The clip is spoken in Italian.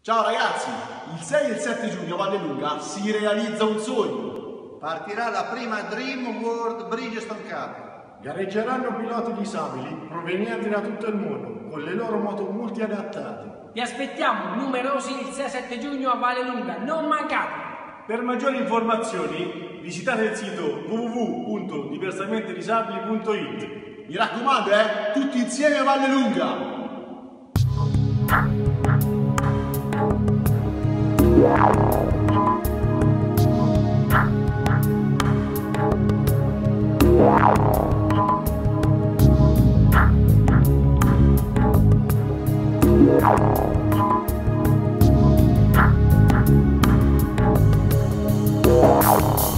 Ciao ragazzi, il 6 e il 7 giugno a Vallelunga si realizza un sogno. Partirà la prima Dream World Bridgestone Cup. Gareggeranno piloti disabili provenienti da tutto il mondo con le loro moto multiadattate. Vi aspettiamo numerosi il 6-7 giugno a Vallelunga, non mancate! Per maggiori informazioni visitate il sito www.diversamentedisabili.it. Mi raccomando, tutti insieme a Vallelunga! Wow.